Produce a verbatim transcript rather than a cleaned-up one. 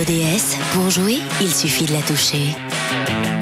D S, pour jouer, il suffit de la toucher.